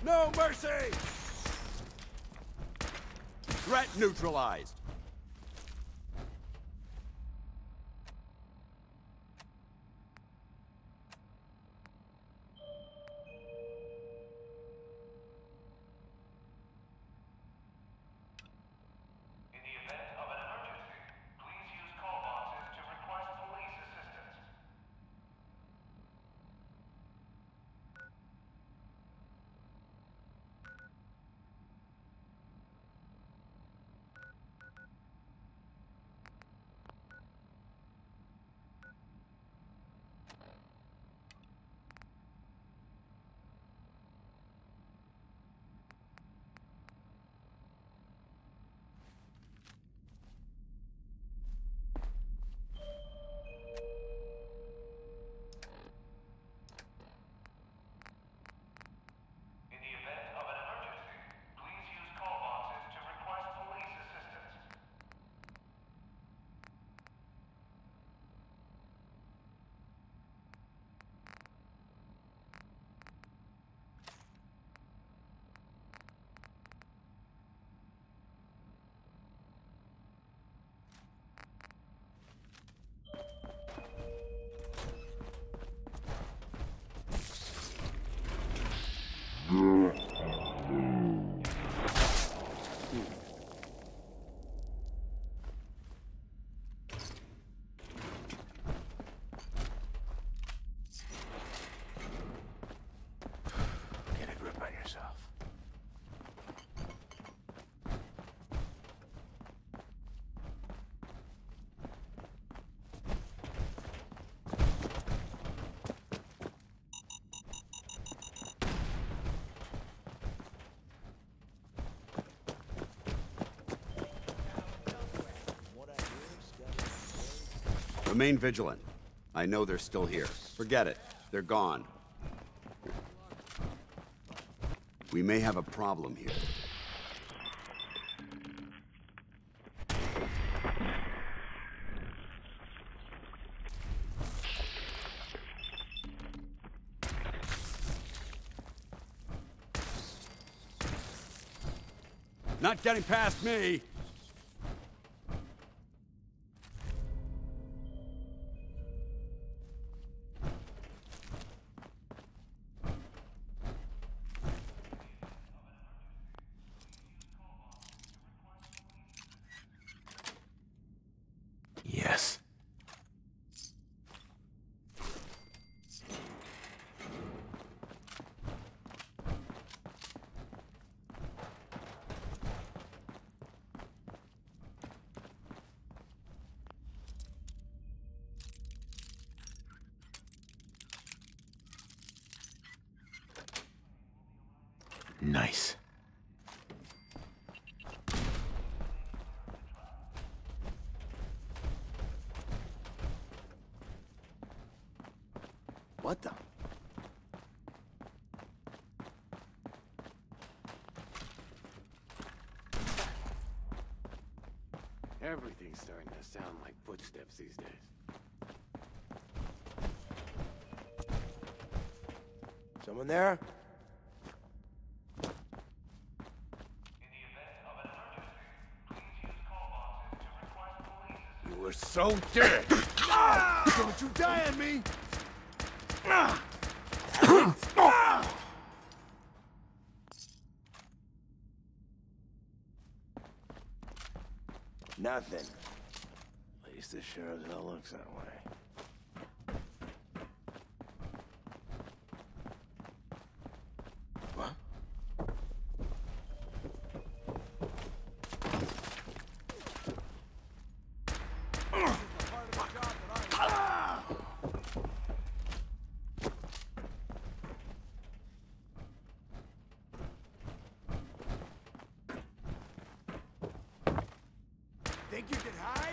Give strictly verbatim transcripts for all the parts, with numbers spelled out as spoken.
No mercy! Threat neutralized. Remain vigilant. I know they're still here. Forget it. They're gone. We may have a problem here. Not getting past me! Yes. Nice. What the? Everything's starting to sound like footsteps these days. Someone there? You were so dead! Ah! Don't you die on me! Nothing. At least it sure as hell looks that way. What? Think you can hide?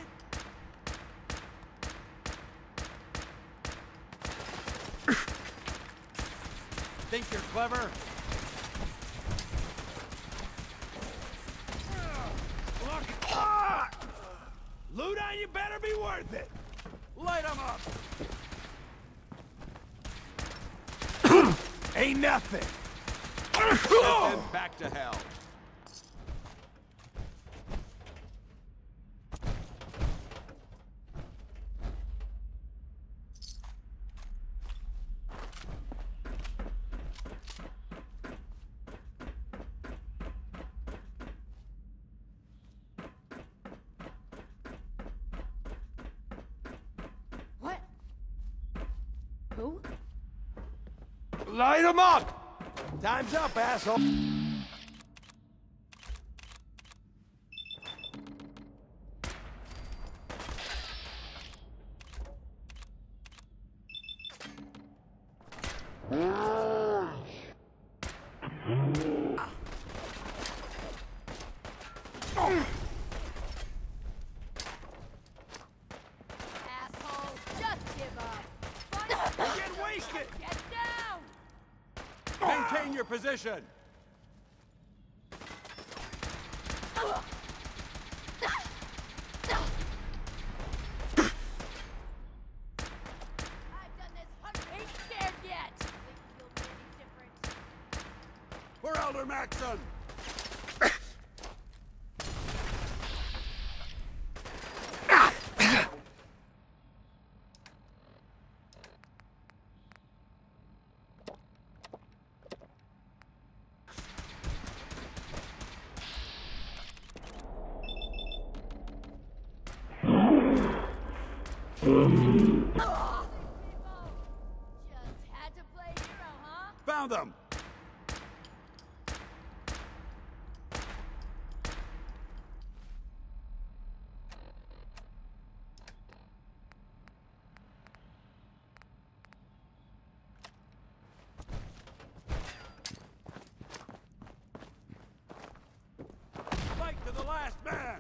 Think you're clever? Look! Ah! Loot on you better be worth it! Light 'em up! Ain't nothing! Send them back to hell. What? Who? Light them up! Time's up, asshole! Asshole, just give up. Get wasted! Get down! Maintain your position! I've done this hundred. Ain't scared yet. Think you'll be any different? For Elder Maxson! Just had to play hero, huh? Found them! Fight to the last man!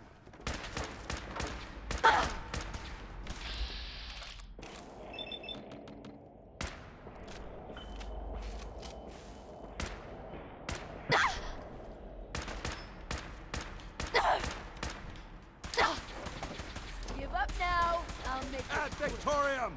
Give up now. I'll make Ad Victorium!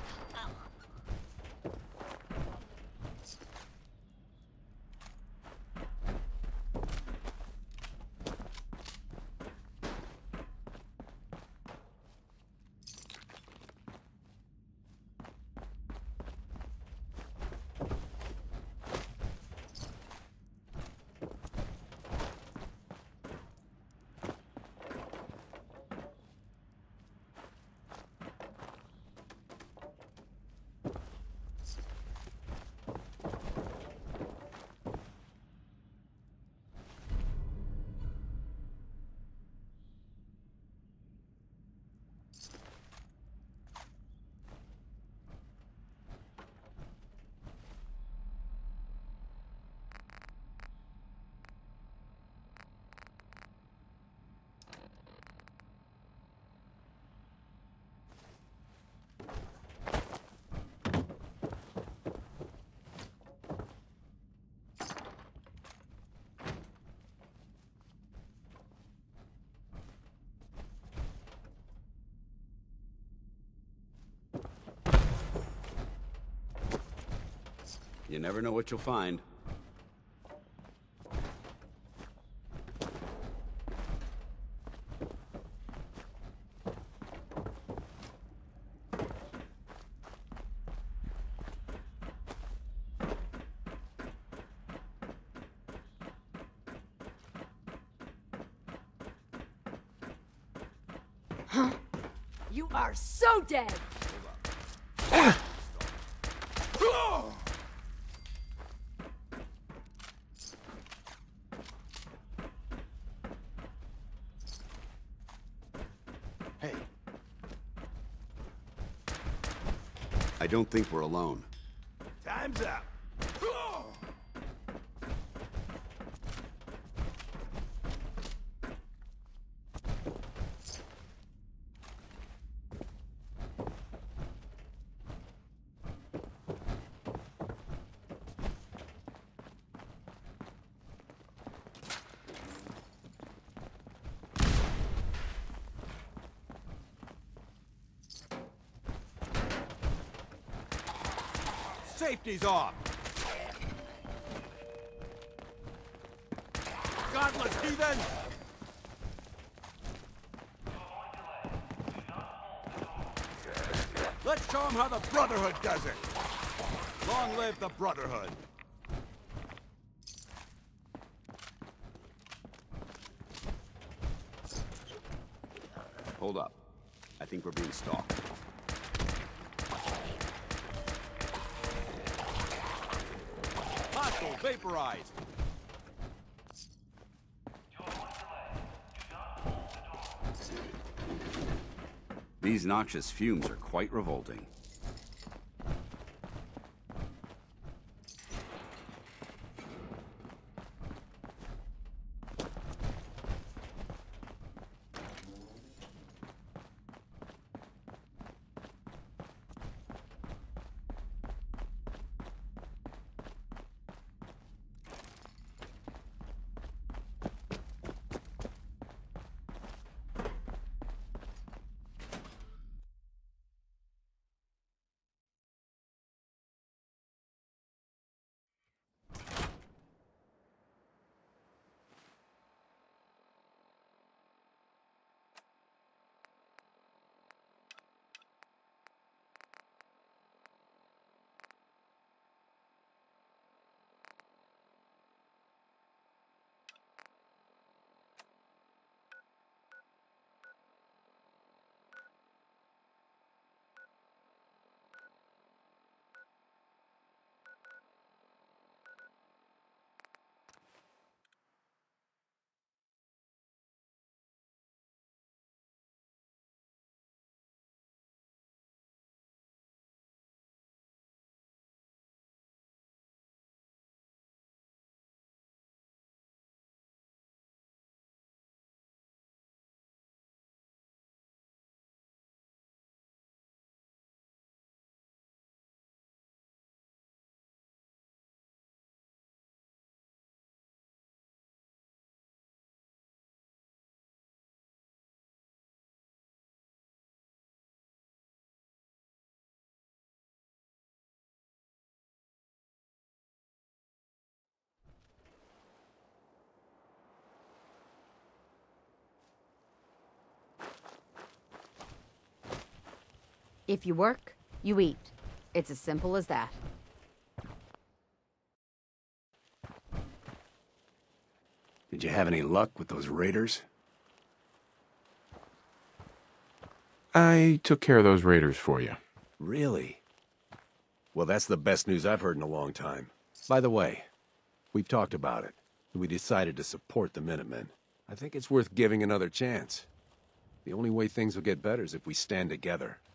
You never know what you'll find. You are so dead. Hey. I don't think we're alone. Time's up. Safety's off. godless heathen! Let's show them how the Brotherhood does it! Long live the Brotherhood! Hold up. I think we're being stalked. Hostile vaporized! These noxious fumes are quite revolting. If you work, you eat. It's as simple as that. Did you have any luck with those raiders? I took care of those raiders for you. Really? Well, that's the best news I've heard in a long time. By the way, we've talked about it. We decided to support the Minutemen. I think it's worth giving another chance. The only way things will get better is if we stand together.